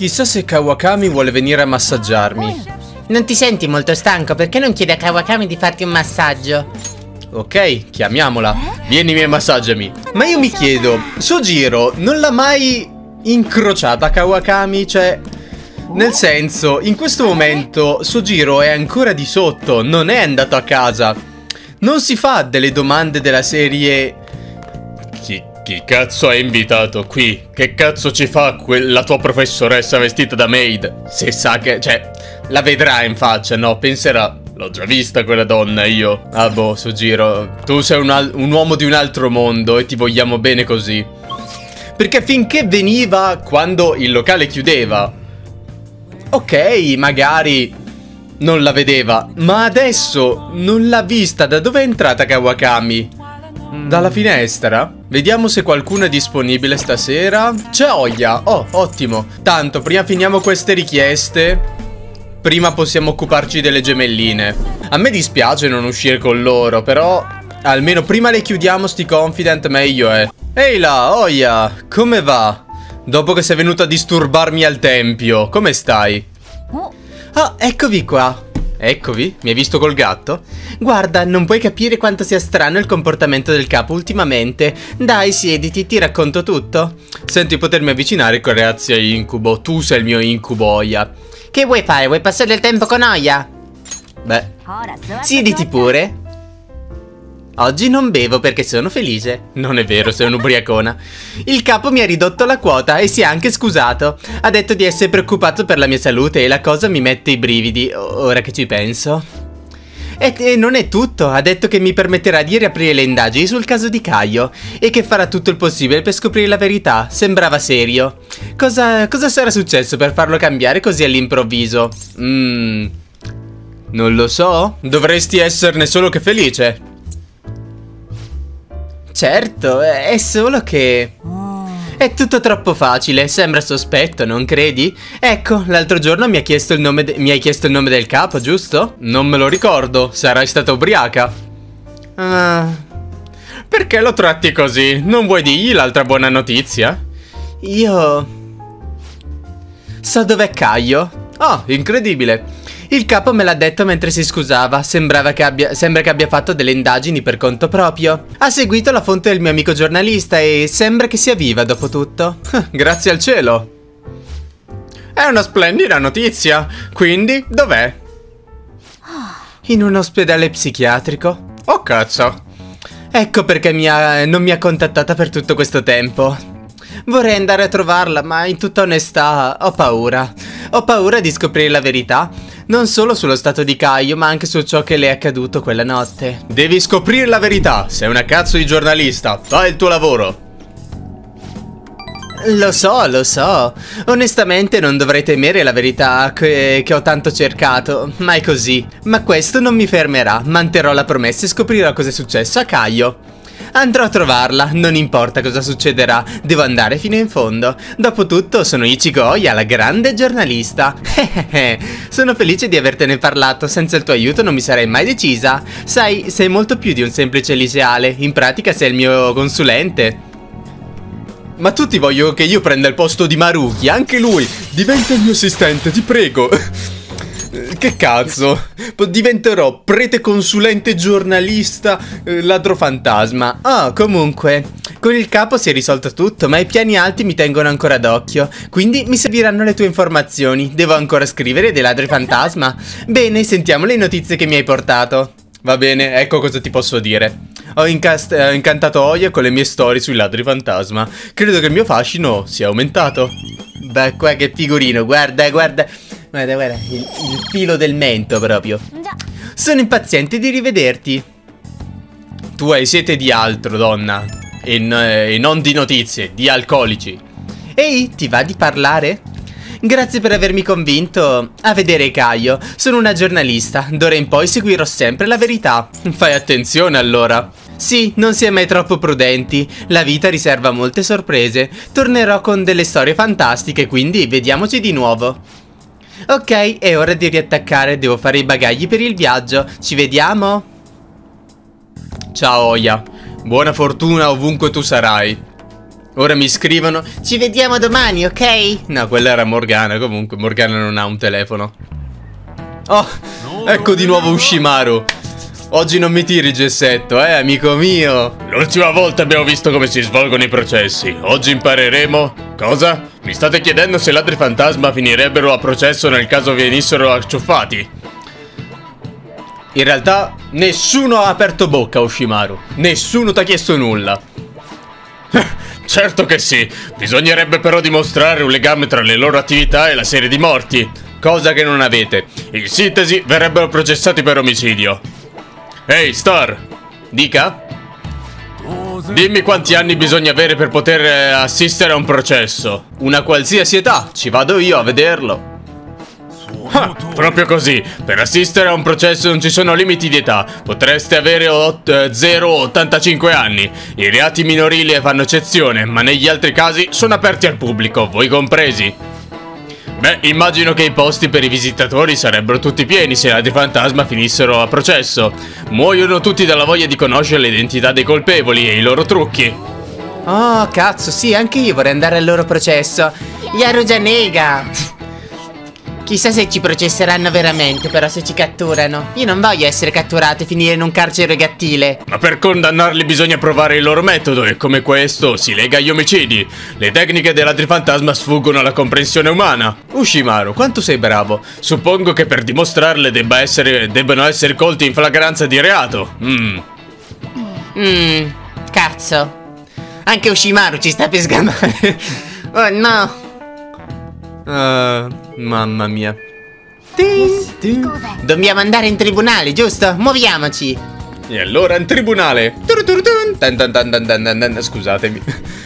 Chissà se Kawakami vuole venire a massaggiarmi. Non ti senti molto stanco? Perché non chiedi a Kawakami di farti un massaggio? Ok, chiamiamola. Vienimi e massaggiami. Ma io mi chiedo, Sojiro non l'ha mai incrociata Kawakami? Cioè, nel senso, in questo momento Sojiro è ancora di sotto, non è andato a casa. Non si fa delle domande della serie... Chi cazzo ha invitato qui? Che cazzo ci fa la tua professoressa vestita da maid? Se sa che... cioè, la vedrà in faccia, no? Penserà... L'ho già vista quella donna io. Ah boh, Sojiro, tu sei un uomo di un altro mondo e ti vogliamo bene così. Perché finché veniva quando il locale chiudeva, ok, magari non la vedeva, ma adesso non l'ha vista. Da dove è entrata Kawakami? Dalla finestra? Vediamo se qualcuno è disponibile stasera. C'è Oya. Oh, ottimo. Tanto, prima finiamo queste richieste, prima possiamo occuparci delle gemelline. A me dispiace non uscire con loro, però almeno prima le chiudiamo sti confident meglio è. Ehi là, Oya, come va? Dopo che sei venuto a disturbarmi al tempio, come stai? Oh, eccovi qua. Eccovi? Mi hai visto col gatto? Guarda, non puoi capire quanto sia strano il comportamento del capo ultimamente. Dai, siediti, ti racconto tutto. Senti potermi avvicinare grazie a Incubo. Tu sei il mio incubo, Oya. Che vuoi fare? Vuoi passare il tempo con Oya? Beh, siediti pure. Oggi non bevo perché sono felice. Non è vero, sei un'ubriacona. Il capo mi ha ridotto la quota e si è anche scusato. Ha detto di essere preoccupato per la mia salute e la cosa mi mette i brividi, ora che ci penso. E non è tutto, ha detto che mi permetterà di riaprire le indagini sul caso di Kaio e che farà tutto il possibile per scoprire la verità. Sembrava serio. Cosa sarà successo per farlo cambiare così all'improvviso? Non lo so. Dovresti esserne solo che felice. Certo, è solo che... È tutto troppo facile, sembra sospetto, non credi? Ecco, l'altro giorno mi hai chiesto il nome del capo, giusto? Non me lo ricordo, sarai stata ubriaca. Perché lo tratti così? Non vuoi dirgli l'altra buona notizia? Io... so dov'è Kaio. Oh, incredibile. Il capo me l'ha detto mentre si scusava. Sembra che abbia fatto delle indagini per conto proprio. Ha seguito la fonte del mio amico giornalista e sembra che sia viva dopo tutto. Grazie al cielo. È una splendida notizia. Quindi, dov'è? In un ospedale psichiatrico. Oh cazzo. Ecco perché non mi ha contattata per tutto questo tempo. Vorrei andare a trovarla, ma in tutta onestà ho paura. Ho paura di scoprire la verità, non solo sullo stato di Kaio, ma anche su ciò che le è accaduto quella notte. Devi scoprire la verità, sei una cazzo di giornalista, fai il tuo lavoro. Lo so. Onestamente non dovrei temere la verità che ho tanto cercato, ma è così. Ma questo non mi fermerà, manterrò la promessa e scoprirò cosa è successo a Kaio. Andrò a trovarla, non importa cosa succederà, devo andare fino in fondo. Dopotutto sono Ichigo Oya, la grande giornalista. Sono felice di avertene parlato, senza il tuo aiuto non mi sarei mai decisa. Sai, sei molto più di un semplice liceale, in pratica sei il mio consulente. Ma tutti vogliono che io prenda il posto di Maruki, anche lui. Diventa il mio assistente, ti prego. Che cazzo? Diventerò prete consulente giornalista, ladro fantasma. Ah, comunque, con il capo si è risolto tutto, ma i piani alti mi tengono ancora d'occhio. Quindi mi serviranno le tue informazioni. Devo ancora scrivere dei ladri fantasma? Bene, sentiamo le notizie che mi hai portato. Va bene, ecco cosa ti posso dire. Ho incantato Oya con le mie storie sui ladri fantasma. Credo che il mio fascino sia aumentato. Beh, qua che figurino, guarda, il filo del mento proprio. Sono impaziente di rivederti. Tu hai sete di altro, donna. E non di notizie, di alcolici. Ehi, ti va di parlare? Grazie per avermi convinto a vedere Kaio. Sono una giornalista, d'ora in poi seguirò sempre la verità. Fai attenzione allora. Sì, non si è mai troppo prudenti. La vita riserva molte sorprese. Tornerò con delle storie fantastiche, quindi vediamoci di nuovo. Ok, è ora di riattaccare. Devo fare i bagagli per il viaggio. Ci vediamo. Ciao Oya. Buona fortuna ovunque tu sarai. Ora mi scrivono: ci vediamo domani, ok? no, quella era Morgana. Comunque Morgana non ha un telefono. Oh, ecco di nuovo Ushimaru. Oggi non mi tiri il gessetto, amico mio. L'ultima volta abbiamo visto come si svolgono i processi. Oggi impareremo... Cosa? Mi state chiedendo se i ladri fantasma finirebbero a processo nel caso venissero acciuffati? In realtà nessuno ha aperto bocca, Ushimaru. Nessuno ti ha chiesto nulla. Certo che sì. Bisognerebbe però dimostrare un legame tra le loro attività e la serie di morti, cosa che non avete. In sintesi, verrebbero processati per omicidio. Ehi, Star! Dica? Dimmi quanti anni bisogna avere per poter assistere a un processo. Una qualsiasi età, ci vado io a vederlo. Ah, proprio così. Per assistere a un processo non ci sono limiti di età. Potreste avere 0 o 85 anni. I reati minorili fanno eccezione, ma negli altri casi sono aperti al pubblico, voi compresi. Beh, immagino che i posti per i visitatori sarebbero tutti pieni se i ladri fantasma finissero a processo. Muoiono tutti dalla voglia di conoscere l'identità dei colpevoli e i loro trucchi. Oh, cazzo, sì, anche io vorrei andare al loro processo. Yaruja nega. Chissà se ci processeranno veramente, però se ci catturano. Io non voglio essere catturato e finire in un carcere gattile. Ma per condannarli bisogna provare il loro metodo e come questo si lega agli omicidi. Le tecniche dei ladri fantasma sfuggono alla comprensione umana. Ushimaru, quanto sei bravo. Suppongo che per dimostrarle debbano essere colti in flagranza di reato. Cazzo. Anche Ushimaru ci sta per sgamare. Oh no. Mamma mia. Dobbiamo andare in tribunale, giusto? Muoviamoci. E allora in tribunale. Scusatemi.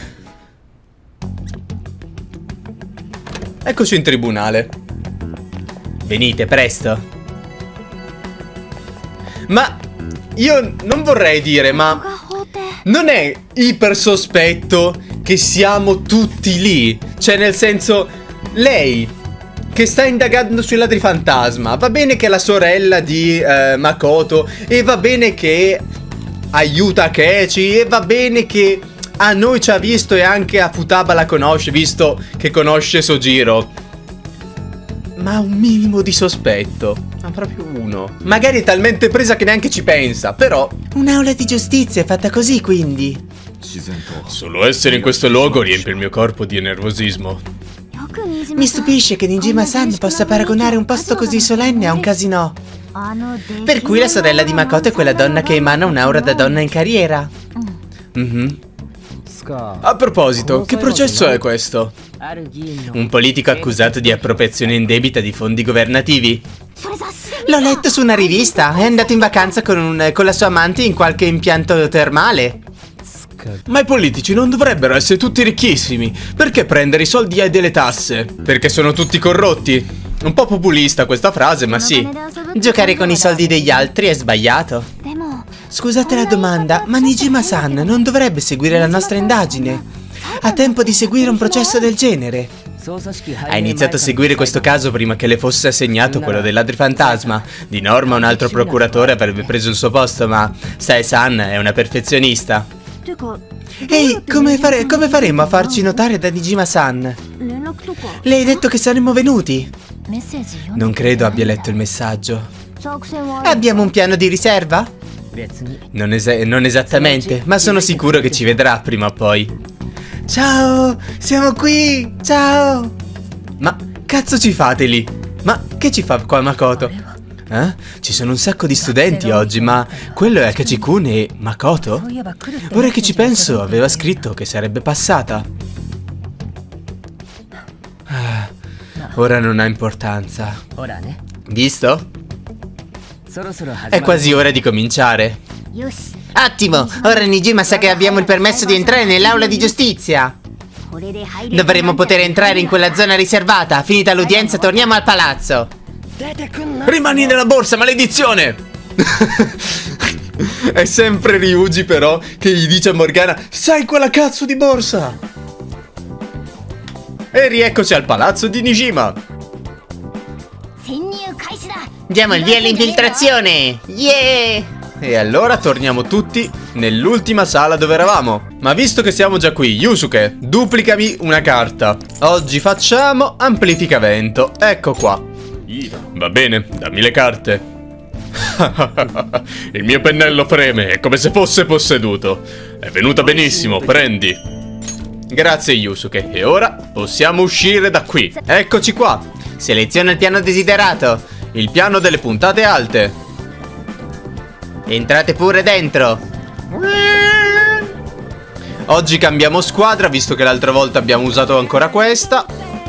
Eccoci in tribunale. Venite presto. Ma io non vorrei dire, ma non è iper sospetto che siamo tutti lì? Cioè, nel senso, lei che sta indagando sui ladri fantasma, va bene che è la sorella di Makoto, e va bene che aiuta Kechi, e va bene che a noi ci ha visto e anche a Futaba la conosce, visto che conosce Sojiro. Ma un minimo di sospetto, ma proprio uno. Magari è talmente presa che neanche ci pensa, però... Un'aula di giustizia è fatta così, quindi. Solo essere in questo luogo riempie il mio corpo di nervosismo. Mi stupisce che Nijima-san possa paragonare un posto così solenne a un casinò. Per cui la sorella di Makoto è quella donna che emana un'aura da donna in carriera. A proposito, che processo è questo? Un politico accusato di appropriazione indebita di fondi governativi. L'ho letto su una rivista. È andato in vacanza con la sua amante in qualche impianto termale. Ma i politici non dovrebbero essere tutti ricchissimi. Perché prendere i soldi e delle tasse? Perché sono tutti corrotti. Un po' populista questa frase, ma sì. Giocare con i soldi degli altri è sbagliato. Scusate la domanda, ma Nijima-san non dovrebbe seguire la nostra indagine? Ha tempo di seguire un processo del genere. Ha iniziato a seguire questo caso prima che le fosse assegnato quello dei ladri fantasma. Di norma un altro procuratore avrebbe preso il suo posto, ma Sae-san è una perfezionista. Ehi, come faremo a farci notare da Nijima-san? Le hai detto che saremmo venuti? Non credo abbia letto il messaggio. Abbiamo un piano di riserva? Non esattamente, ma sono sicuro che ci vedrà prima o poi. Ciao, siamo qui, ciao. Ma cazzo ci fate lì? Ma che ci fa qua Makoto? Ci sono un sacco di studenti oggi, ma quello è Kachikun e Makoto? Ora che ci penso, aveva scritto che sarebbe passata. Ora non ha importanza. Visto? È quasi ora di cominciare. Ottimo, ora Nijima sa che abbiamo il permesso di entrare nell'aula di giustizia. Dovremmo poter entrare in quella zona riservata. Finita l'udienza torniamo al palazzo. Rimani nella borsa, maledizione! È sempre Ryuji però che gli dice a Morgana: sai quella cazzo di borsa? E rieccoci al palazzo di Nijima. Diamo il via all'infiltrazione. Yeah! e allora torniamo tutti nell'ultima sala dove eravamo. Ma visto che siamo già qui, Yusuke, duplicami una carta. Oggi facciamo amplificamento. Ecco qua. Va bene, dammi le carte. Il mio pennello freme, è come se fosse posseduto. È venuta benissimo, prendi. Grazie Yusuke, e ora possiamo uscire da qui. Eccoci qua. Seleziona il piano desiderato. Il piano delle puntate alte. Entrate pure dentro. Oggi cambiamo squadra, visto che l'altra volta abbiamo usato ancora questa.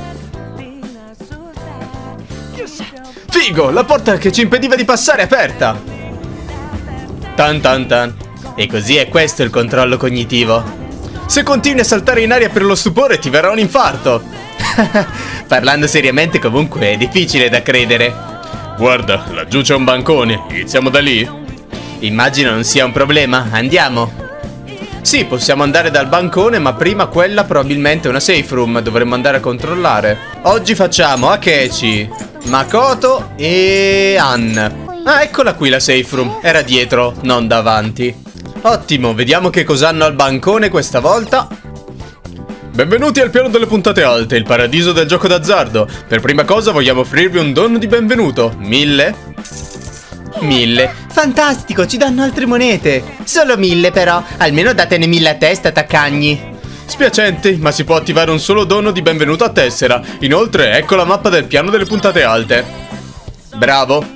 Figo, la porta che ci impediva di passare è aperta. Tan tan tan. E così è questo il controllo cognitivo. Se continui a saltare in aria per lo stupore ti verrà un infarto. Parlando seriamente comunque è difficile da credere. Guarda, laggiù c'è un bancone, iniziamo da lì? Immagino non sia un problema, andiamo. Sì, possiamo andare dal bancone, ma prima quella probabilmente è una safe room, dovremmo andare a controllare. Oggi facciamo Akechi, Makoto e Ann. Ah, eccola qui la safe room, era dietro, non davanti. Ottimo, vediamo che cosa hanno al bancone questa volta. Benvenuti al piano delle puntate alte, il paradiso del gioco d'azzardo. Per prima cosa vogliamo offrirvi un dono di benvenuto. 1000? 1000. Fantastico, ci danno altre monete. Solo 1000 però, almeno datene 1000 a testa, taccagni. Spiacente, ma si può attivare un solo dono di benvenuto a tessera. Inoltre, ecco la mappa del piano delle puntate alte. Bravo.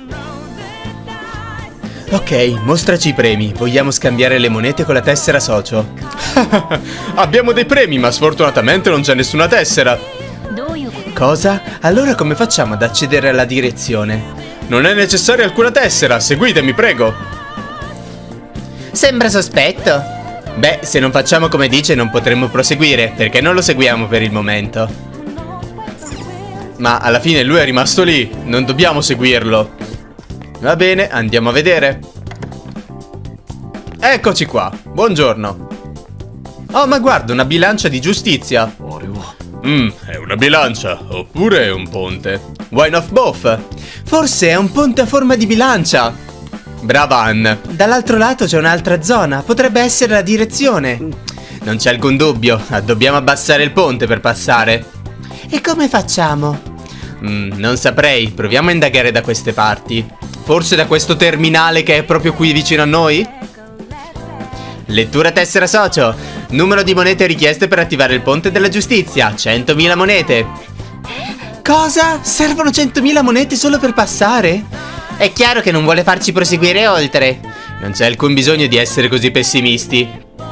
Ok, mostraci i premi. Vogliamo scambiare le monete con la tessera socio. Abbiamo dei premi, ma sfortunatamente non c'è nessuna tessera. Cosa? Allora come facciamo ad accedere alla direzione? Non è necessaria alcuna tessera, seguitemi, prego. Sembra sospetto. Beh, se non facciamo come dice non potremmo proseguire, perché non lo seguiamo per il momento. Ma alla fine lui è rimasto lì, non dobbiamo seguirlo. Va bene, andiamo a vedere. Eccoci qua, buongiorno. Oh, ma guarda, una bilancia di giustizia. È una bilancia, oppure è un ponte? Wine of both. Forse è un ponte a forma di bilancia. Brava Ann. Dall'altro lato c'è un'altra zona, potrebbe essere la direzione. Non c'è alcun dubbio, dobbiamo abbassare il ponte per passare. E come facciamo? Non saprei, proviamo a indagare da queste parti. Forse da questo terminale che è proprio qui vicino a noi? Lettura tessera socio. Numero di monete richieste per attivare il ponte della giustizia. 100.000 monete. Cosa? Servono 100.000 monete solo per passare? È chiaro che non vuole farci proseguire oltre. Non c'è alcun bisogno di essere così pessimisti.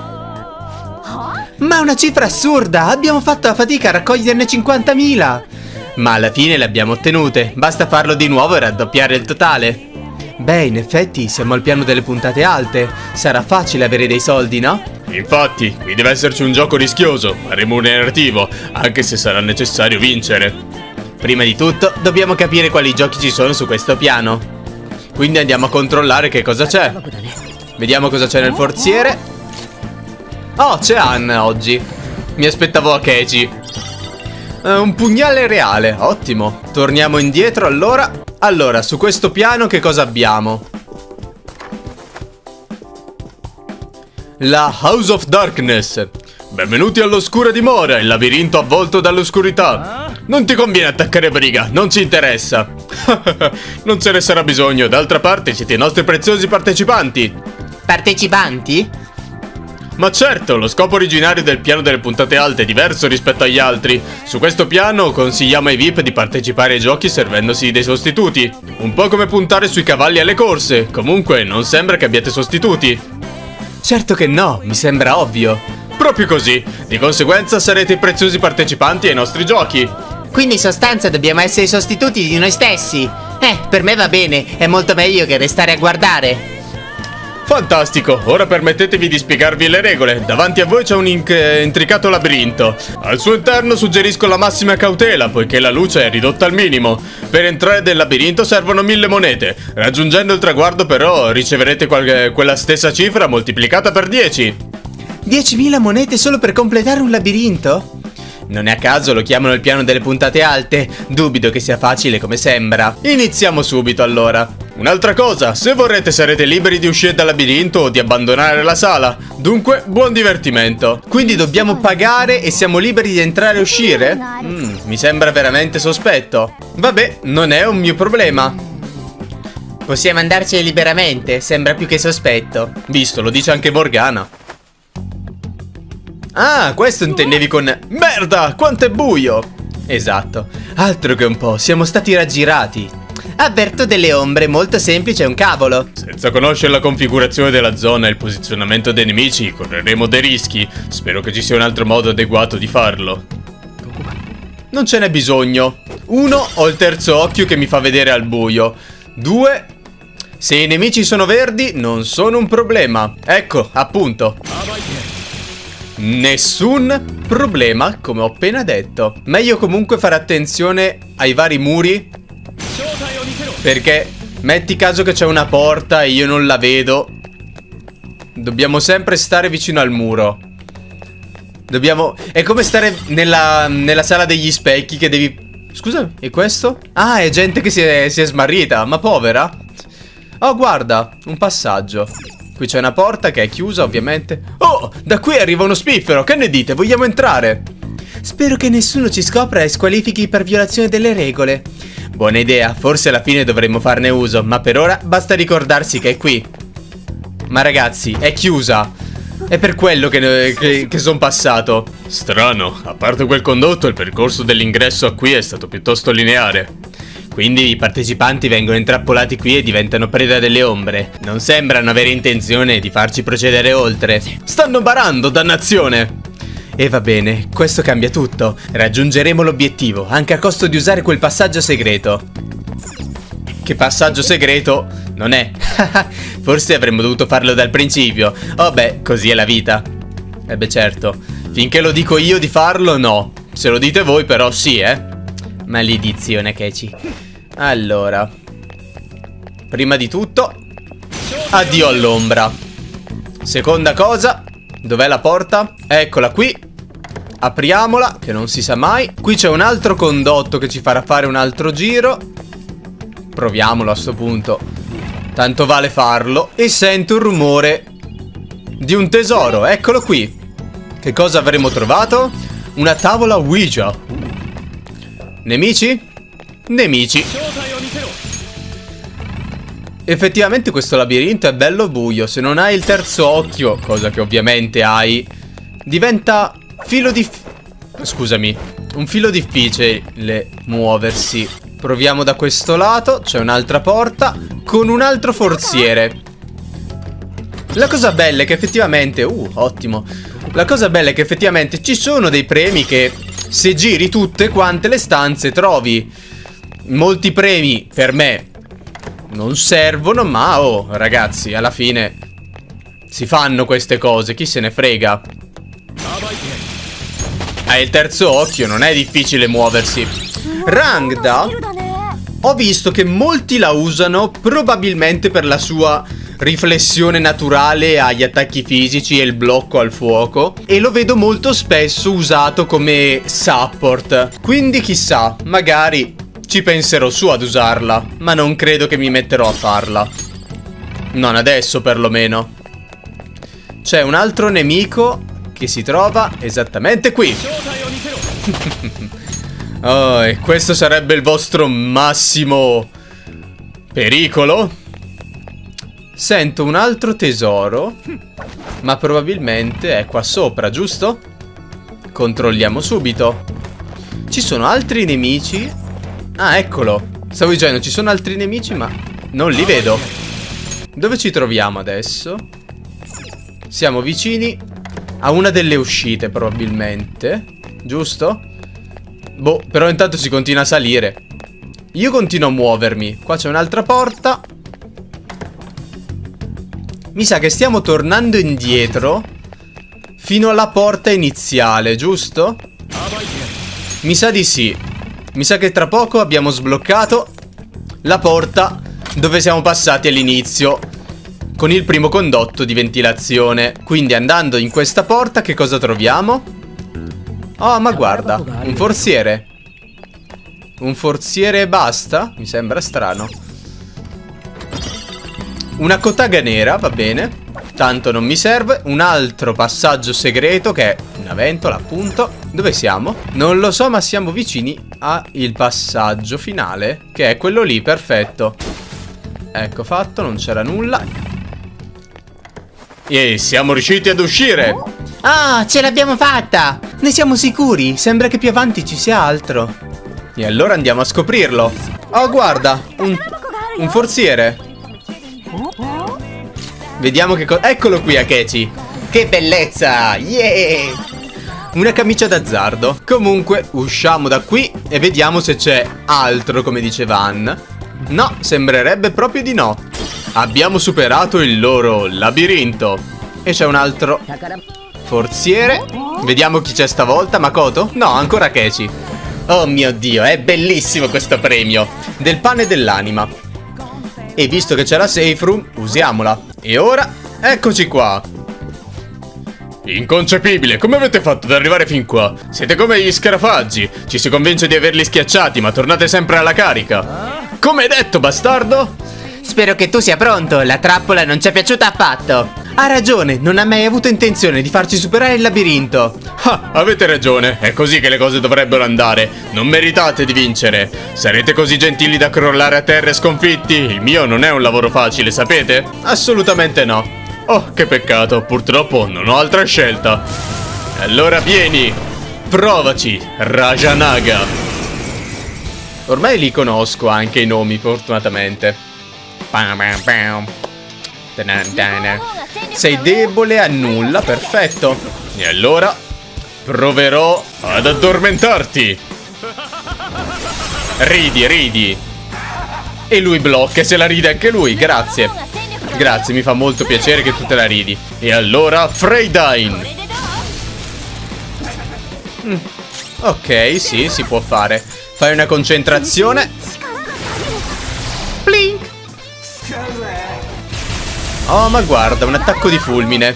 Ma è una cifra assurda. Abbiamo fatto la fatica a raccoglierne 50.000. Ma alla fine le abbiamo ottenute. Basta farlo di nuovo e raddoppiare il totale. Beh, in effetti siamo al piano delle puntate alte. Sarà facile avere dei soldi, no? Infatti, qui deve esserci un gioco rischioso, ma remunerativo, anche se sarà necessario vincere. Prima di tutto, dobbiamo capire quali giochi ci sono su questo piano. Quindi andiamo a controllare che cosa c'è. Vediamo cosa c'è nel forziere. Oh, c'è Ann oggi. Mi aspettavo Akechi. Un pugnale reale, ottimo. Torniamo indietro allora. Allora, su questo piano che cosa abbiamo? La House of Darkness. Benvenuti all'oscura dimora, il labirinto avvolto dall'oscurità. Non ti conviene attaccare briga, non ci interessa. Non ce ne sarà bisogno, d'altra parte siete i nostri preziosi partecipanti. Partecipanti? Ma certo, lo scopo originario del piano delle puntate alte è diverso rispetto agli altri. Su questo piano consigliamo ai VIP di partecipare ai giochi servendosi dei sostituti. Un po' come puntare sui cavalli alle corse. Comunque, non sembra che abbiate sostituti. Certo che no, mi sembra ovvio. Proprio così. Di conseguenza sarete i preziosi partecipanti ai nostri giochi. Quindi in sostanza dobbiamo essere i sostituti di noi stessi. Per me va bene, è molto meglio che restare a guardare. Fantastico, ora permettetevi di spiegarvi le regole. Davanti a voi c'è un intricato labirinto. Al suo interno suggerisco la massima cautela, poiché la luce è ridotta al minimo. Per entrare nel labirinto servono 1000 monete. Raggiungendo il traguardo però riceverete quella stessa cifra moltiplicata per 10. 10.000 monete solo per completare un labirinto? Non è a caso lo chiamano il piano delle puntate alte. Dubito che sia facile come sembra. Iniziamo subito allora. Un'altra cosa, se vorrete sarete liberi di uscire dal labirinto o di abbandonare la sala. Dunque, buon divertimento. Quindi dobbiamo pagare e siamo liberi di entrare e uscire? Mi sembra veramente sospetto. Vabbè, non è un mio problema. Possiamo andarcene liberamente, sembra più che sospetto. Visto, lo dice anche Morgana. Ah, questo intendevi con merda, quanto è buio. Esatto, altro che un po', siamo stati raggirati. Avverto delle ombre, molto semplice, è un cavolo. Senza conoscere la configurazione della zona e il posizionamento dei nemici, correremo dei rischi. Spero che ci sia un altro modo adeguato di farlo. Non ce n'è bisogno. 1, ho il terzo occhio che mi fa vedere al buio. 2, se i nemici sono verdi, non sono un problema. Ecco, appunto. Nessun problema, come ho appena detto. Meglio comunque fare attenzione ai vari muri, perché metti caso che c'è una porta e io non la vedo. Dobbiamo sempre stare vicino al muro. È come stare nella sala degli specchi che devi... Scusa, e questo? Ah, è gente che si è smarrita, ma povera. Oh, guarda, un passaggio. Qui c'è una porta che è chiusa, ovviamente. Oh, da qui arriva uno spiffero, che ne dite? Vogliamo entrare? Spero che nessuno ci scopra e squalifichi per violazione delle regole. Buona idea, forse alla fine dovremmo farne uso, ma per ora basta ricordarsi che è qui. Ma ragazzi, è chiusa. È per quello che sono passato. Strano, a parte quel condotto, il percorso dell'ingresso a qui è stato piuttosto lineare. Quindi i partecipanti vengono intrappolati qui e diventano preda delle ombre. Non sembrano avere intenzione di farci procedere oltre. Stanno barando, dannazione! E va bene, questo cambia tutto. Raggiungeremo l'obiettivo, anche a costo di usare quel passaggio segreto. Che passaggio segreto non è. Forse avremmo dovuto farlo dal principio. Oh beh, così è la vita. E beh certo, finché lo dico io di farlo, no. Se lo dite voi però sì, Maledizione, Kechi. Allora, prima di tutto, addio all'ombra. Seconda cosa, dov'è la porta? Eccola qui. Apriamola, che non si sa mai. Qui c'è un altro condotto che ci farà fare un altro giro. Proviamolo a sto punto. Tanto vale farlo. E sento un rumore di un tesoro, eccolo qui. Che cosa avremo trovato? Una tavola Ouija. Nemici? Nemici. Effettivamente questo labirinto è bello buio. Se non hai il terzo occhio, cosa che ovviamente hai, diventa un filo difficile muoversi. Proviamo da questo lato. C'è un'altra porta con un altro forziere. La cosa bella è che effettivamente... ottimo. La cosa bella è che effettivamente ci sono dei premi che, se giri tutte quante le stanze, trovi. Molti premi per me non servono, ma ragazzi, alla fine si fanno queste cose, chi se ne frega. Hai il terzo occhio, non è difficile muoversi. Rangda, ho visto che molti la usano probabilmente per la sua riflessione naturale agli attacchi fisici e il blocco al fuoco, e lo vedo molto spesso usato come support. Quindi chissà, magari ci penserò su ad usarla, ma non credo che mi metterò a farla. Non adesso perlomeno. C'è un altro nemico che si trova esattamente qui. Oh, e questo sarebbe il vostro massimo pericolo? Sento un altro tesoro, ma probabilmente è qua sopra, giusto? Controlliamo subito. Ci sono altri nemici? Ah, eccolo. Stavo dicendo, ci sono altri nemici, ma non li vedo. Dove ci troviamo adesso? Siamo vicini a una delle uscite, probabilmente. Giusto? Boh, però intanto si continua a salire. Io continuo a muovermi. Qua c'è un'altra porta. Mi sa che stiamo tornando indietro fino alla porta iniziale, giusto? Mi sa di sì. Mi sa che tra poco abbiamo sbloccato la porta dove siamo passati all'inizio con il primo condotto di ventilazione. Quindi andando in questa porta che cosa troviamo? Oh, ma guarda, un forziere. Un forziere e basta? Mi sembra strano. Una kotaga nera, va bene. Tanto non mi serve. Un altro passaggio segreto che è una ventola, appunto. Dove siamo? Non lo so, ma siamo vicini al passaggio finale, che è quello lì, perfetto. Ecco fatto, non c'era nulla. E siamo riusciti ad uscire. Ah, ce l'abbiamo fatta! Ne siamo sicuri? Sembra che più avanti ci sia altro. E allora andiamo a scoprirlo. Oh, guarda, un forziere. Vediamo che cosa... Eccolo qui, Akechi. Che bellezza! Yeah! Una camicia d'azzardo. Comunque, usciamo da qui e vediamo se c'è altro, come dice Van. No, sembrerebbe proprio di no. Abbiamo superato il loro labirinto. E c'è un altro forziere. Vediamo chi c'è stavolta. Makoto? No, ancora Akechi. Oh mio Dio, è bellissimo questo premio. Del pane dell'anima. E visto che c'è la safe room, usiamola. E ora, eccoci qua. Inconcepibile, come avete fatto ad arrivare fin qua? Siete come gli scarafaggi. Ci si convince di averli schiacciati, ma tornate sempre alla carica. Come hai detto, bastardo? Spero che tu sia pronto, la trappola non ci è piaciuta affatto. Ha ragione, non ha mai avuto intenzione di farci superare il labirinto. Ah, avete ragione, è così che le cose dovrebbero andare. Non meritate di vincere. Sarete così gentili da crollare a terra sconfitti? Il mio non è un lavoro facile, sapete? Assolutamente no. Oh, che peccato, purtroppo non ho altra scelta. Allora vieni, provaci, Rajanaga. Ormai li conosco anche i nomi, fortunatamente. Sei debole a nulla, perfetto. E allora proverò ad addormentarti. Ridi, ridi. E lui blocca e se la ride anche lui, grazie. Grazie, mi fa molto piacere che tu te la ridi. E allora Freydine. Ok, sì, si può fare. Fai una concentrazione. Blink. Oh, ma guarda, un attacco di fulmine.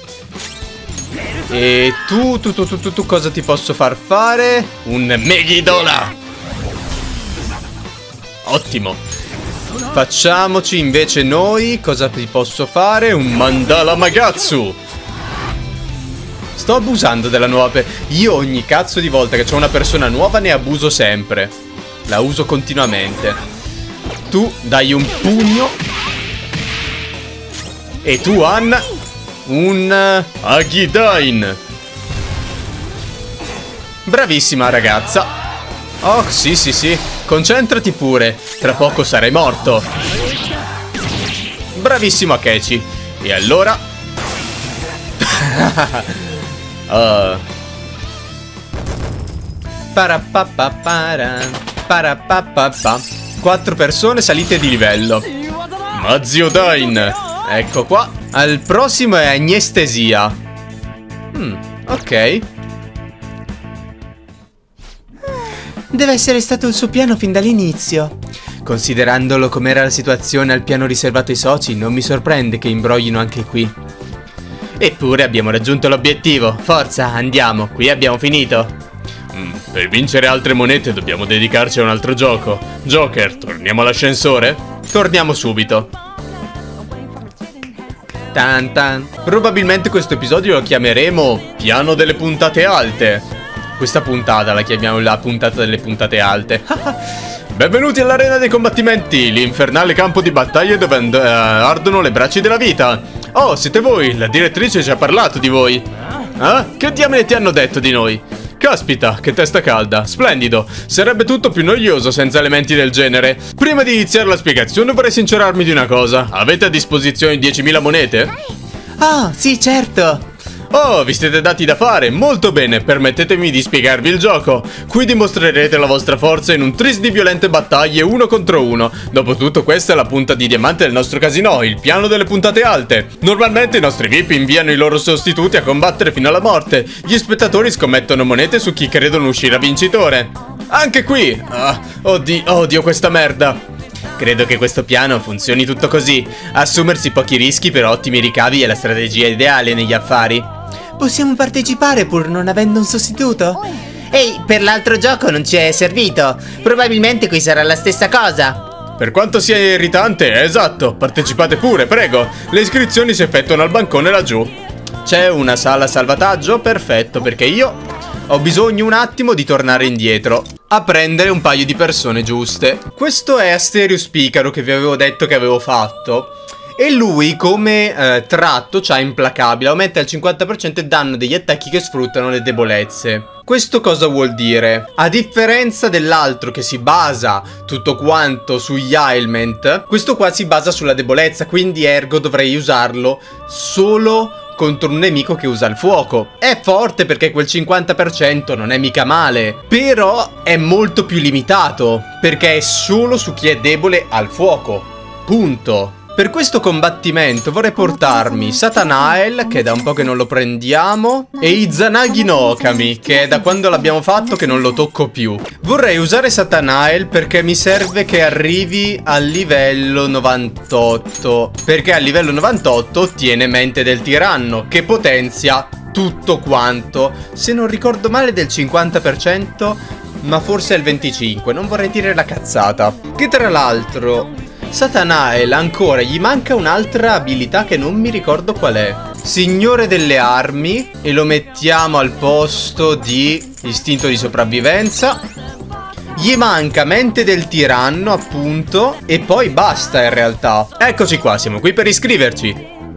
E tu cosa ti posso far fare? Un Megiddola. Ottimo. Facciamoci invece noi. Cosa ti posso fare? Un Mandala Magatsu. Sto abusando della nuova Io ogni cazzo di volta che c'è una persona nuova ne abuso sempre. La uso continuamente. Tu dai un pugno. E tu, Anna, un Agidain. Bravissima ragazza. Oh, sì, sì, sì. Concentrati pure. Tra poco sarai morto. Bravissimo Akechi. E allora... Parapapapara. 4 persone salite di livello. Maziodain. Ecco qua. Al prossimo è anestesia. Ok. Deve essere stato il suo piano fin dall'inizio. Considerandolo com'era la situazione al piano riservato ai soci, non mi sorprende che imbroglino anche qui. Eppure abbiamo raggiunto l'obiettivo. Forza, andiamo, qui abbiamo finito. Per vincere altre monete dobbiamo dedicarci a un altro gioco. Joker, torniamo all'ascensore? Torniamo subito. Tan tan. Probabilmente questo episodio lo chiameremo Piano delle puntate alte. Questa puntata la chiamiamo la puntata delle puntate alte. Benvenuti all'arena dei combattimenti, l'infernale campo di battaglia dove ardono le braccia della vita. Oh, siete voi, la direttrice ci ha parlato di voi. Che diamine ti hanno detto di noi? Caspita, che testa calda, splendido. Sarebbe tutto più noioso senza elementi del genere. Prima di iniziare la spiegazione vorrei sincerarmi di una cosa. Avete a disposizione 10.000 monete? Ah, sì, certo. Oh, vi siete dati da fare, molto bene, permettetemi di spiegarvi il gioco. Qui dimostrerete la vostra forza in un tris di violente battaglie 1 contro 1. Dopotutto questa è la punta di diamante del nostro casino, il piano delle puntate alte. Normalmente i nostri VIP inviano i loro sostituti a combattere fino alla morte. Gli spettatori scommettono monete su chi credono uscirà vincitore. Anche qui, odio questa merda. Credo che questo piano funzioni tutto così. Assumersi pochi rischi per ottimi ricavi è la strategia ideale negli affari. Possiamo partecipare pur non avendo un sostituto? Ehi, per l'altro gioco non ci è servito. Probabilmente qui sarà la stessa cosa. Per quanto sia irritante, esatto, partecipate pure, prego. Le iscrizioni si effettuano al bancone laggiù. C'è una sala salvataggio? Perfetto, perché io ho bisogno un attimo di tornare indietro a prendere un paio di persone giuste. Questo è Asterius Picaro che vi avevo detto che avevo fatto. E lui come tratto c'ha implacabile, aumenta il 50% il danno degli attacchi che sfruttano le debolezze. Questo cosa vuol dire? A differenza dell'altro che si basa tutto quanto sugli ailment, questo qua si basa sulla debolezza, quindi ergo dovrei usarlo solo contro un nemico che usa il fuoco. È forte perché quel 50% non è mica male, però è molto più limitato perché è solo su chi è debole al fuoco. Punto. Per questo combattimento vorrei portarmi Satanael, che è da un po' che non lo prendiamo, e Izanagi no Okami, che è da quando l'abbiamo fatto che non lo tocco più. Vorrei usare Satanael perché mi serve che arrivi al livello 98, perché al livello 98 ottiene Mente del Tiranno, che potenzia tutto quanto. Se non ricordo male del 50%, ma forse è il 25%, non vorrei dire la cazzata. Che tra l'altro Satanael ancora gli manca un'altra abilità che non mi ricordo qual è. Signore delle armi, e lo mettiamo al posto di istinto di sopravvivenza. Gli manca Mente del Tiranno, appunto, e poi basta in realtà. Eccoci qua, siamo qui per iscriverci.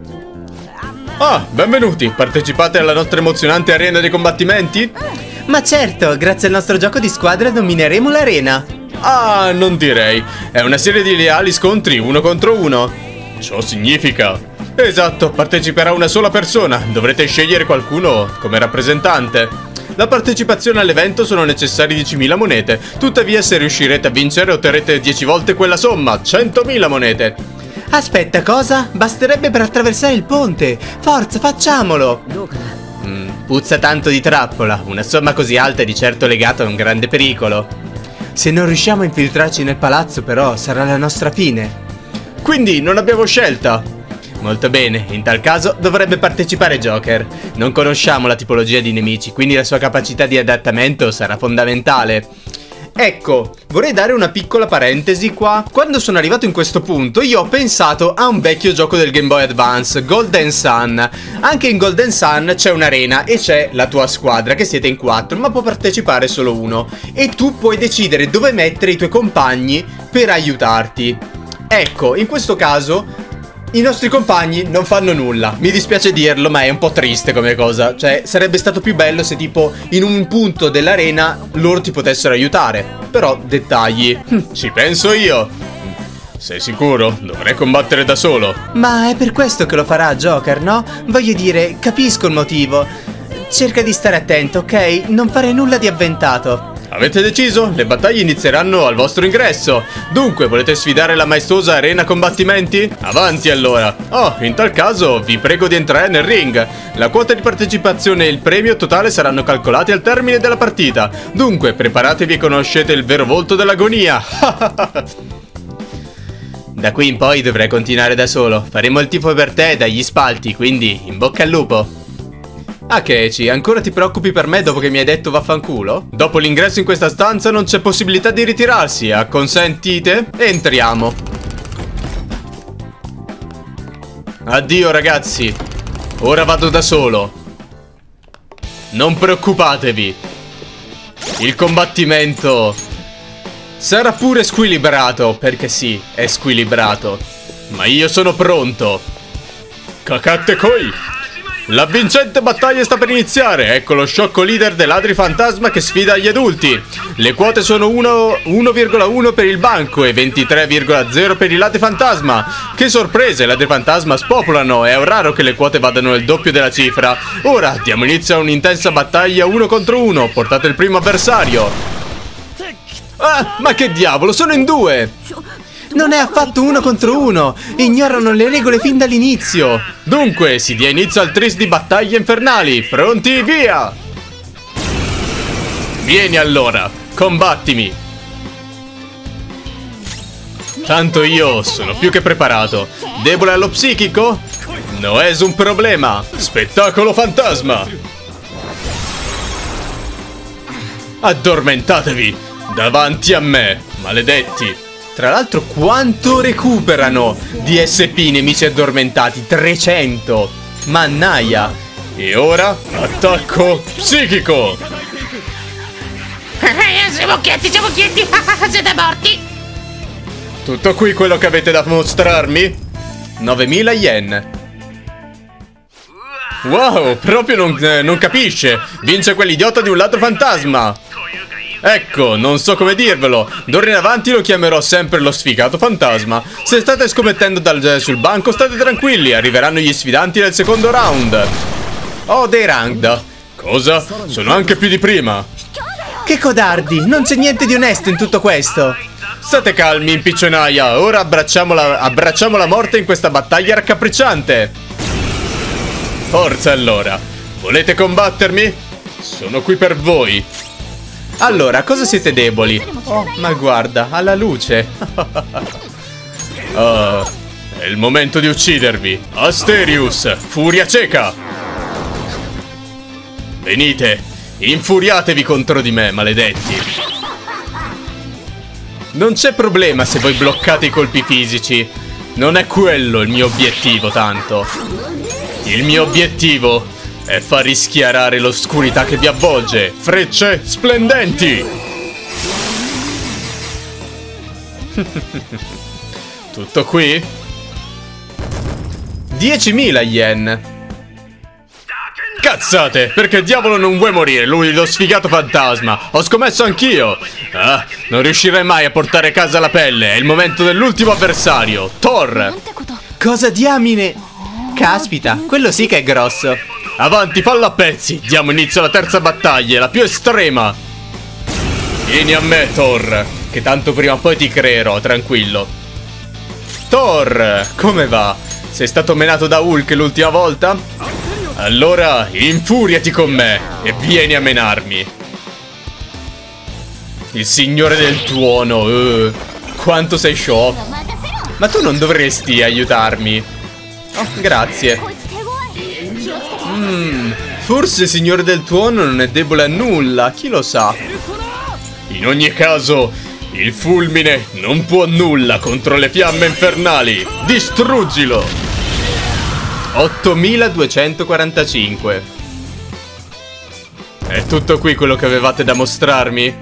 Ah, benvenuti, partecipate alla nostra emozionante arena dei combattimenti? Ma certo, grazie al nostro gioco di squadra domineremo l'arena. Ah, non direi. È una serie di leali scontri 1 contro 1. Ciò significa... Esatto, parteciperà una sola persona. Dovrete scegliere qualcuno come rappresentante. La partecipazione all'evento sono necessarie 10.000 monete. Tuttavia, se riuscirete a vincere, otterrete 10 volte quella somma, 100.000 monete. Aspetta, cosa? Basterebbe per attraversare il ponte. Forza, facciamolo. Puzza tanto di trappola. Una somma così alta è di certo legata a un grande pericolo. Se non riusciamo a infiltrarci nel palazzo, però, sarà la nostra fine. Quindi non abbiamo scelta. Molto bene, in tal caso dovrebbe partecipare Joker. Non conosciamo la tipologia di nemici, quindi la sua capacità di adattamento sarà fondamentale. Ecco, vorrei dare una piccola parentesi qua. Quando sono arrivato in questo punto io ho pensato a un vecchio gioco del Game Boy Advance, Golden Sun. Anche in Golden Sun c'è un'arena e c'è la tua squadra, che siete in 4, ma può partecipare solo uno. E tu puoi decidere dove mettere i tuoi compagni per aiutarti. Ecco, in questo caso i nostri compagni non fanno nulla. Mi dispiace dirlo, ma è un po' triste come cosa. Cioè, sarebbe stato più bello se tipo in un punto dell'arena loro ti potessero aiutare. Però, dettagli. Ci penso io. Sei sicuro? Dovrei combattere da solo. Ma è per questo che lo farà Joker, no? Voglio dire, capisco il motivo. Cerca di stare attento, ok? Non fare nulla di avventato. Avete deciso? Le battaglie inizieranno al vostro ingresso. Dunque, volete sfidare la maestosa arena combattimenti? Avanti allora. Oh, in tal caso vi prego di entrare nel ring. La quota di partecipazione e il premio totale saranno calcolati al termine della partita. Dunque, preparatevi e conoscete il vero volto dell'agonia. Da qui in poi dovrei continuare da solo. Faremo il tifo per te dagli spalti, quindi in bocca al lupo. Akechi, ancora ti preoccupi per me dopo che mi hai detto vaffanculo? Dopo l'ingresso in questa stanza non c'è possibilità di ritirarsi, acconsentite? Entriamo. Addio ragazzi, ora vado da solo. Non preoccupatevi. Il combattimento sarà pure squilibrato, perché sì, è squilibrato. Ma io sono pronto. Kakatte koi! La vincente battaglia sta per iniziare. Ecco lo sciocco leader dei ladri fantasma che sfida gli adulti. Le quote sono 1,1 per il banco e 23,0 per i ladri fantasma. Che sorprese, i ladri fantasma spopolano. È raro che le quote vadano il doppio della cifra. Ora diamo inizio a un'intensa battaglia 1 contro 1. Portate il primo avversario. Ah, ma che diavolo, sono in 2. Non è affatto 1 contro 1. Ignorano le regole fin dall'inizio. Dunque, si dia inizio al tris di battaglie infernali. Pronti, via! Vieni allora, combattimi. Tanto io sono più che preparato. Debole allo psichico? No es un problema. Spettacolo fantasma. Addormentatevi davanti a me, maledetti. Tra l'altro quanto recuperano di SP i nemici addormentati? 300. Mannaia. E ora attacco psichico. Siamo quieti, siete morti. Tutto qui quello che avete da mostrarmi? 9000 yen. Wow, proprio non capisce. Vince quell'idiota di un ladro fantasma. Ecco, non so come dirvelo. D'ora in avanti lo chiamerò sempre lo sfigato fantasma. Se state scommettendo sul banco, state tranquilli. Arriveranno gli sfidanti del secondo round. Oh, dei ranked. Cosa? Sono anche più di prima. Che codardi, non c'è niente di onesto in tutto questo. State calmi, impiccionaia. Ora abbracciamo la morte in questa battaglia raccapricciante. Forza allora. Volete combattermi? Sono qui per voi. Allora, cosa siete deboli? Oh, ma guarda, alla luce. Oh, è il momento di uccidervi. Asterius, furia cieca. Venite, infuriatevi contro di me, maledetti. Non c'è problema se voi bloccate i colpi fisici. Non è quello il mio obiettivo, tanto. Il mio obiettivo è far rischiarare l'oscurità che vi avvolge. Frecce splendenti. Tutto qui? 10.000 yen. Cazzate, perché diavolo non vuoi morire? Lui, lo sfigato fantasma. Ho scommesso anch'io. Ah, non riuscirei mai a portare a casa la pelle. È il momento dell'ultimo avversario, Thor. Cosa diamine? Caspita, quello sì che è grosso. Avanti, fallo a pezzi. Diamo inizio alla terza battaglia, la più estrema. Vieni a me, Thor, che tanto prima o poi ti creerò, tranquillo. Thor, come va? Sei stato menato da Hulk l'ultima volta? Allora, infuriati con me e vieni a menarmi. Il signore del tuono, quanto sei show. Ma tu non dovresti aiutarmi? Oh, grazie. Forse il signore del tuono non è debole a nulla, chi lo sa. In ogni caso, il fulmine non può nulla contro le fiamme infernali. Distruggilo. 8245. È tutto qui quello che avevate da mostrarmi?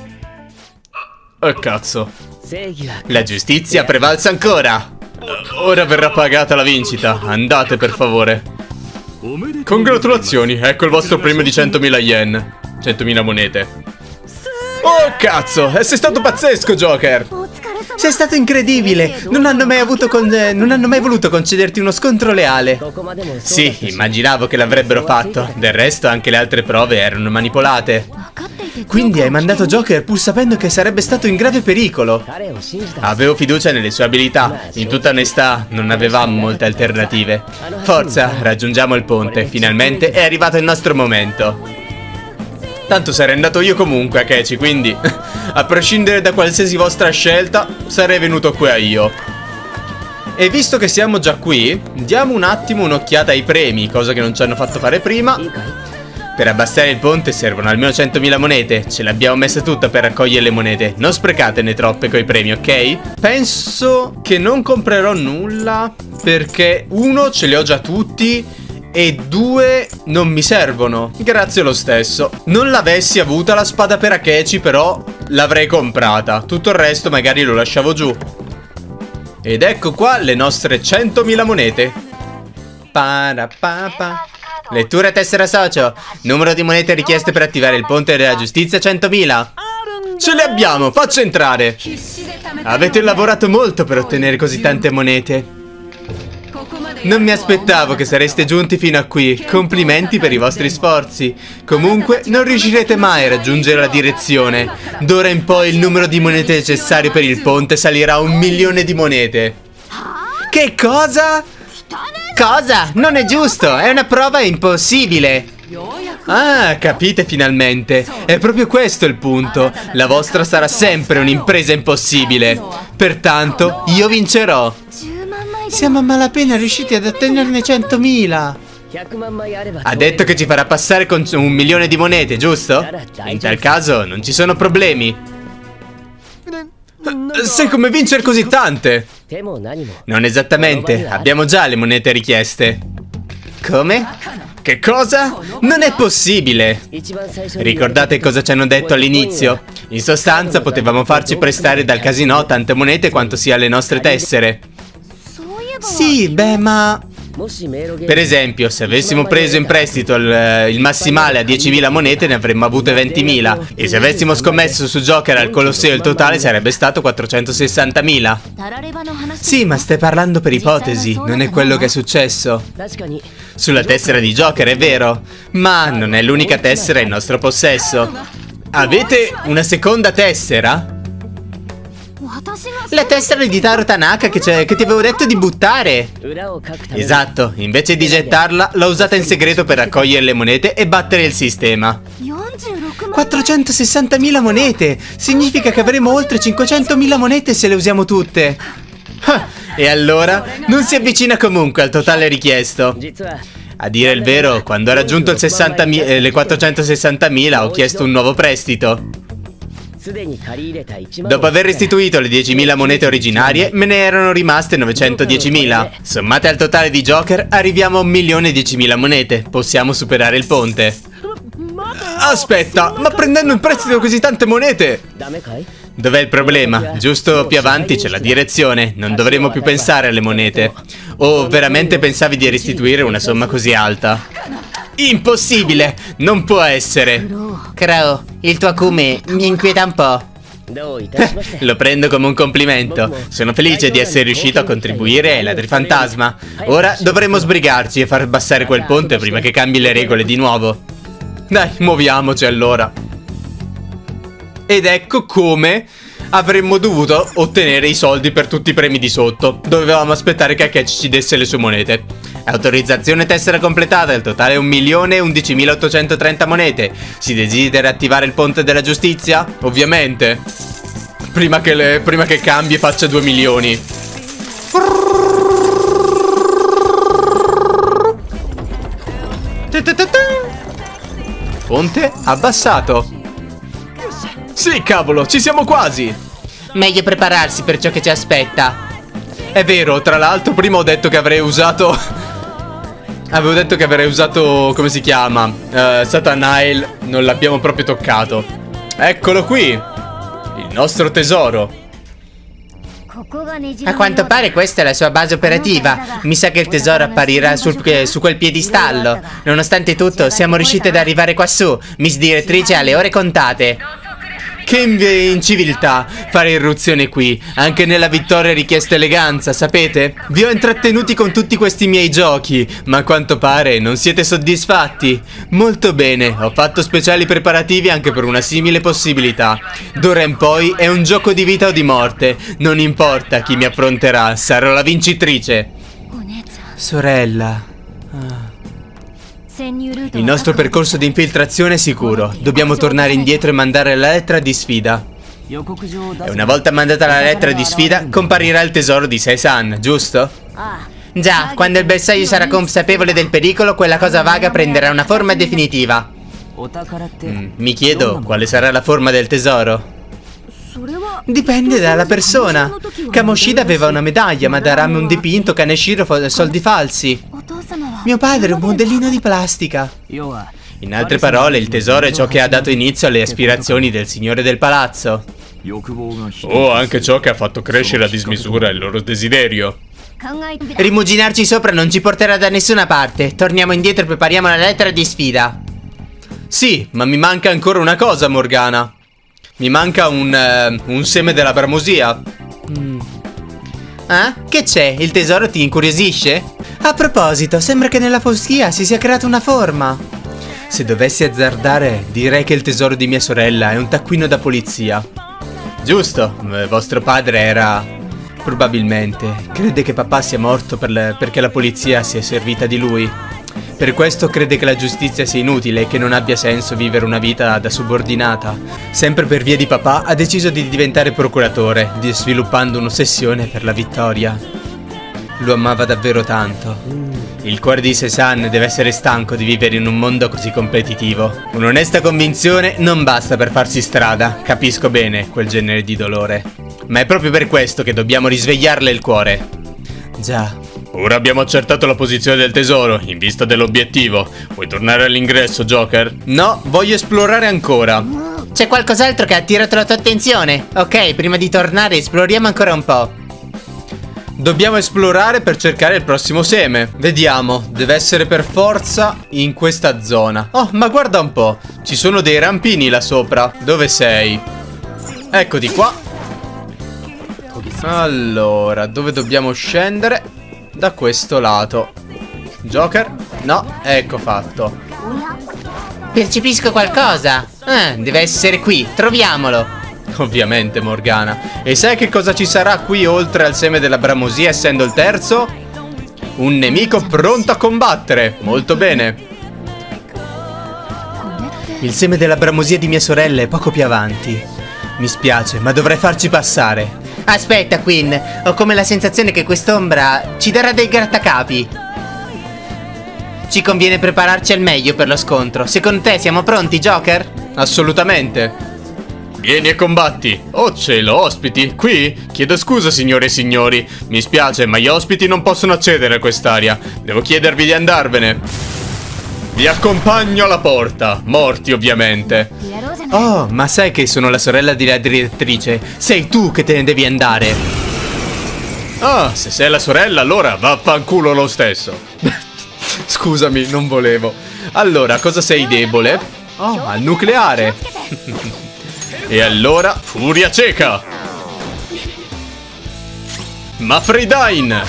Oh cazzo. La giustizia prevalsa ancora. Ora verrà pagata la vincita. Andate per favore. Congratulazioni, ecco il vostro premio di 100.000 yen. 100.000 monete. Oh cazzo, sei stato pazzesco, Joker. Sei stato incredibile. Non hanno mai voluto concederti uno scontro leale. Sì, immaginavo che l'avrebbero fatto. Del resto anche le altre prove erano manipolate. Quindi hai mandato Joker pur sapendo che sarebbe stato in grave pericolo. Avevo fiducia nelle sue abilità. In tutta onestà non avevamo molte alternative. Forza, raggiungiamo il ponte. Finalmente è arrivato il nostro momento. Tanto sarei andato io comunque a Kechi, quindi a prescindere da qualsiasi vostra scelta sarei venuto qui io. E visto che siamo già qui, diamo un attimo un'occhiata ai premi, cosa che non ci hanno fatto fare prima. Per abbassare il ponte servono almeno 100.000 monete. Ce l'abbiamo messa tutta per raccogliere le monete. Non sprecatene troppe coi premi, ok? Penso che non comprerò nulla perché uno, ce li ho già tutti, e 2 non mi servono. Grazie lo stesso. Non l'avessi avuta la spada per Akechi, però l'avrei comprata. Tutto il resto magari lo lasciavo giù. Ed ecco qua le nostre 100.000 monete. Parapapa. Lettura tessera socio. Numero di monete richieste per attivare il ponte della giustizia 100.000. Ce le abbiamo, faccio entrare. Avete lavorato molto per ottenere così tante monete. Non mi aspettavo che sareste giunti fino a qui. Complimenti per i vostri sforzi. Comunque non riuscirete mai a raggiungere la direzione. D'ora in poi il numero di monete necessario per il ponte salirà a 1.000.000 di monete. Che cosa? Cosa? Non è giusto, è una prova impossibile. Ah, capite finalmente. È proprio questo il punto. La vostra sarà sempre un'impresa impossibile. Pertanto io vincerò. Siamo a malapena riusciti ad ottenerne 100.000. Ha detto che ci farà passare con 1.000.000 di monete, giusto? In tal caso non ci sono problemi. Sei come vincere così tante. Non esattamente, abbiamo già le monete richieste. Come? Che cosa? Non è possibile! Ricordate cosa ci hanno detto all'inizio? In sostanza potevamo farci prestare dal casino tante monete quanto sia le nostre tessere. Sì, beh, ma... Per esempio, se avessimo preso in prestito il massimale a 10.000 monete ne avremmo avute 20.000. E se avessimo scommesso su Joker al Colosseo il totale sarebbe stato 460.000. Sì, ma stai parlando per ipotesi, non è quello che è successo. Sulla tessera di Joker, è vero, ma non è l'unica tessera in nostro possesso. Avete una seconda tessera? La tessera di Taro Tanaka che ti avevo detto di buttare. Esatto, invece di gettarla l'ho usata in segreto per raccogliere le monete e battere il sistema. 460.000 monete! Significa che avremo oltre 500.000 monete se le usiamo tutte. E allora non si avvicina comunque al totale richiesto. A dire il vero, quando ho raggiunto le 460.000 ho chiesto un nuovo prestito. Dopo aver restituito le 10.000 monete originarie, me ne erano rimaste 910.000. Sommate al totale di Joker, arriviamo a 1.010.000 monete. Possiamo superare il ponte. Aspetta, ma prendendo in prestito così tante monete? Dov'è il problema? Giusto più avanti c'è la direzione. Non dovremo più pensare alle monete. O veramente pensavi di restituire una somma così alta? Impossibile! Non può essere! Crow, il tuo Akumi mi inquieta un po'. Lo prendo come un complimento. Sono felice di essere riuscito a contribuire ai ladri fantasma. Ora dovremo sbrigarci e far abbassare quel ponte prima che cambi le regole di nuovo. Dai, muoviamoci allora. Ed ecco come avremmo dovuto ottenere i soldi per tutti i premi di sotto. Dovevamo aspettare che Akechi ci desse le sue monete. Autorizzazione tessera completata, il totale è 1.011.830 monete. Si desidera attivare il ponte della giustizia? Ovviamente. Prima che cambi e faccia 2 milioni. Ponte abbassato. Sì, cavolo, ci siamo quasi. Meglio prepararsi per ciò che ci aspetta. È vero, tra l'altro prima ho detto che avrei usato... Avevo detto che avrei usato, come si chiama? Satanael, non l'abbiamo proprio toccato. Eccolo qui, il nostro tesoro. A quanto pare questa è la sua base operativa. Mi sa che il tesoro apparirà su quel piedistallo. Nonostante tutto siamo riusciti ad arrivare quassù. Miss Direttrice ha le ore contate. Che inciviltà fare irruzione qui. Anche nella vittoria richiesta eleganza, sapete? Vi ho intrattenuti con tutti questi miei giochi, ma a quanto pare non siete soddisfatti. Molto bene, ho fatto speciali preparativi anche per una simile possibilità. D'ora in poi è un gioco di vita o di morte. Non importa chi mi affronterà, sarò la vincitrice. Sorella. Il nostro percorso di infiltrazione è sicuro. Dobbiamo tornare indietro e mandare la lettera di sfida. E una volta mandata la lettera di sfida, comparirà il tesoro di Sei-san, giusto? Già, quando il bersaglio sarà consapevole del pericolo, quella cosa vaga prenderà una forma definitiva. Mi chiedo quale sarà la forma del tesoro. Dipende dalla persona. Kamoshida aveva una medaglia, Madarame un dipinto, Kaneshiro soldi falsi. Mio padre è un modellino di plastica. In altre parole, il tesoro è ciò che ha dato inizio alle aspirazioni del signore del palazzo. O anche ciò che ha fatto crescere a dismisura il loro desiderio. Rimuginarci sopra non ci porterà da nessuna parte. Torniamo indietro e prepariamo la lettera di sfida. Sì, ma mi manca ancora una cosa, Morgana. Mi manca un seme della bramosia. Che c'è? Il tesoro ti incuriosisce? A proposito, sembra che nella foschia si sia creata una forma. Se dovessi azzardare, direi che il tesoro di mia sorella è un taccuino da polizia. Giusto, vostro padre era... Probabilmente. Crede che papà sia morto perché la polizia si è servita di lui. Per questo crede che la giustizia sia inutile e che non abbia senso vivere una vita da subordinata. Sempre per via di papà ha deciso di diventare procuratore, sviluppando un'ossessione per la vittoria. Lo amava davvero tanto. Il cuore di Sei-san deve essere stanco di vivere in un mondo così competitivo. Un'onesta convinzione non basta per farsi strada. Capisco bene quel genere di dolore. ma è proprio per questo che dobbiamo risvegliarle il cuore. Già. Ora abbiamo accertato la posizione del tesoro, in vista dell'obiettivo. Vuoi tornare all'ingresso, Joker? No, voglio esplorare ancora. C'è qualcos'altro che ha attirato la tua attenzione? Ok, prima di tornare esploriamo ancora un po'. Dobbiamo esplorare per cercare il prossimo seme. Vediamo, deve essere per forza in questa zona. Oh, ma guarda un po', ci sono dei rampini là sopra. Dove sei? Eccoti qua. Allora, dove dobbiamo scendere? Da questo lato. Joker? No, ecco fatto. Percepisco qualcosa. Deve essere qui, troviamolo. Ovviamente, Morgana. E sai che cosa ci sarà qui oltre al seme della bramosia, essendo il terzo? Un nemico pronto a combattere. Molto bene. Il seme della bramosia di mia sorella è poco più avanti. Mi spiace, ma dovrei farci passare. Aspetta, Quinn, ho come la sensazione che quest'ombra ci darà dei grattacapi. Ci conviene prepararci al meglio per lo scontro. Secondo te siamo pronti, Joker? Assolutamente. Vieni e combatti. Oh cielo, ospiti, qui? Chiedo scusa, signore e signori. Mi spiace, ma gli ospiti non possono accedere a quest'area. Devo chiedervi di andarvene. Vi accompagno alla porta. Morti, ovviamente. Oh, ma sai che sono la sorella della direttrice? Sei tu che te ne devi andare. Ah, se sei la sorella, allora vaffanculo lo stesso. Scusami, non volevo. Allora, cosa sei debole? Oh, al nucleare. E allora, furia cieca. Mafredain.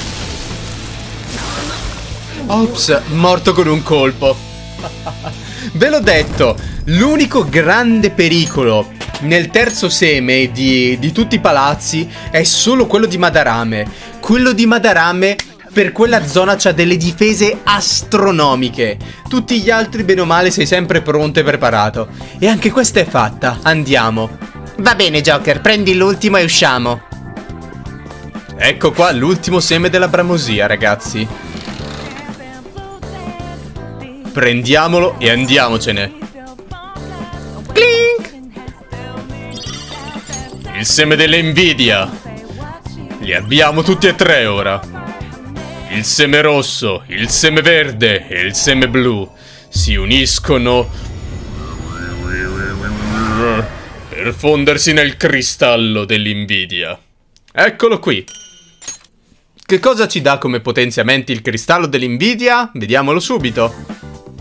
Ops, morto con un colpo. Ve l'ho detto, l'unico grande pericolo nel terzo seme di tutti i palazzi è solo quello di Madarame. Quello di Madarame per quella zona c'ha delle difese astronomiche. Tutti gli altri bene o male sei sempre pronto e preparato. E anche questa è fatta, andiamo. Va bene, Joker, prendi l'ultimo e usciamo. Ecco qua l'ultimo seme della bramosia, ragazzi. Prendiamolo e andiamocene. Clink! Il seme dell'invidia. Li abbiamo tutti e tre ora. Il seme rosso, il seme verde e il seme blu si uniscono per fondersi nel cristallo dell'invidia. Eccolo qui. Che cosa ci dà come potenziamenti il cristallo dell'invidia? Vediamolo subito.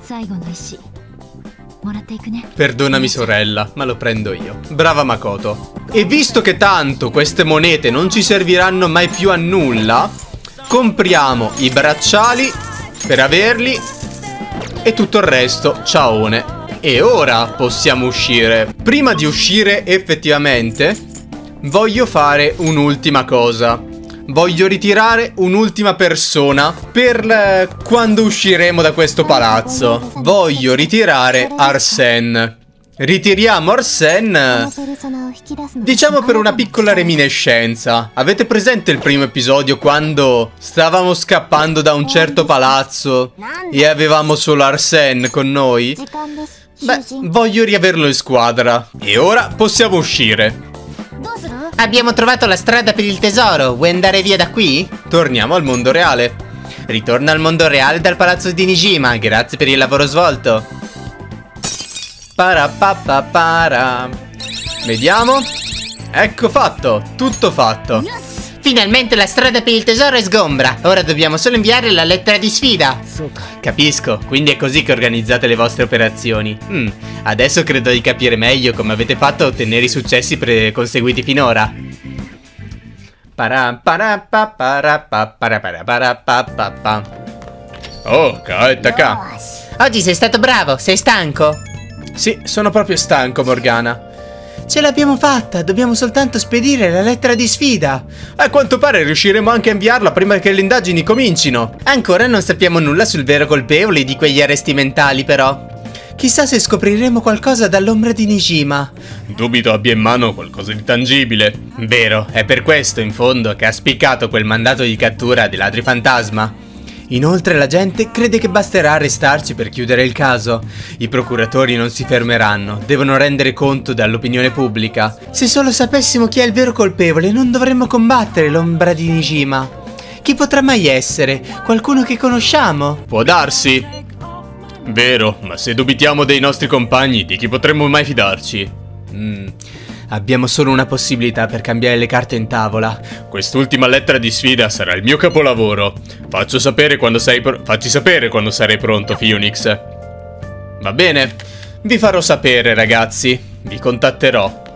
Perdonami sorella, ma lo prendo io. Brava Makoto. E visto che tanto queste monete non ci serviranno mai più a nulla, compriamo i bracciali per averli e tutto il resto, ciaone. E ora possiamo uscire. Prima di uscire effettivamente voglio fare un'ultima cosa. Voglio ritirare un'ultima persona per quando usciremo da questo palazzo. Voglio ritirare Arsène. Ritiriamo Arsène, diciamo per una piccola reminiscenza. Avete presente il primo episodio quando stavamo scappando da un certo palazzo e avevamo solo Arsène con noi? Beh, voglio riaverlo in squadra. E ora possiamo uscire. Abbiamo trovato la strada per il tesoro. Vuoi andare via da qui? Torniamo al mondo reale. Ritorna al mondo reale dal palazzo di Nijima. Grazie per il lavoro svolto. Parapapapara. Vediamo. Ecco fatto, tutto fatto. Finalmente la strada per il tesoro è sgombra. Ora dobbiamo solo inviare la lettera di sfida. Capisco, quindi è così che organizzate le vostre operazioni. Adesso credo di capire meglio come avete fatto a ottenere i successi conseguiti finora. Oh, K. Oggi sei stato bravo, sei stanco? Sì, sono proprio stanco, Morgana. Ce l'abbiamo fatta, dobbiamo soltanto spedire la lettera di sfida. A quanto pare riusciremo anche a inviarla prima che le indagini comincino. Ancora non sappiamo nulla sul vero colpevole di quegli arresti mentali, però. Chissà se scopriremo qualcosa dall'ombra di Nijima. Dubito abbia in mano qualcosa di tangibile. Vero, è per questo, in fondo, che ha spiccato quel mandato di cattura dei ladri fantasma. Inoltre la gente crede che basterà arrestarci per chiudere il caso. I procuratori non si fermeranno, devono rendere conto dall'opinione pubblica. Se solo sapessimo chi è il vero colpevole, non dovremmo combattere l'ombra di Nijima. Chi potrà mai essere? Qualcuno che conosciamo? Può darsi. Vero, ma se dubitiamo dei nostri compagni, di chi potremmo mai fidarci? Abbiamo solo una possibilità per cambiare le carte in tavola. Quest'ultima lettera di sfida sarà il mio capolavoro. Facci sapere quando sarai pronto, Phoenix. Va bene, vi farò sapere, ragazzi. Vi contatterò.